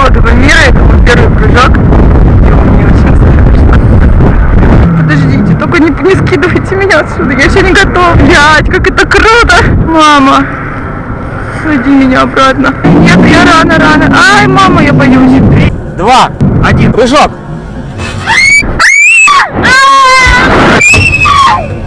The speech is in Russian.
чемпионату мира, это был первый прыжок. И он мне очень страшно. Подождите, только не скидывайте меня отсюда, я еще не готова. Блядь, как это круто! Мама, сади меня обратно. Нет, я рано. Ай, мама, я боюсь. 3, 2, 1, прыжок!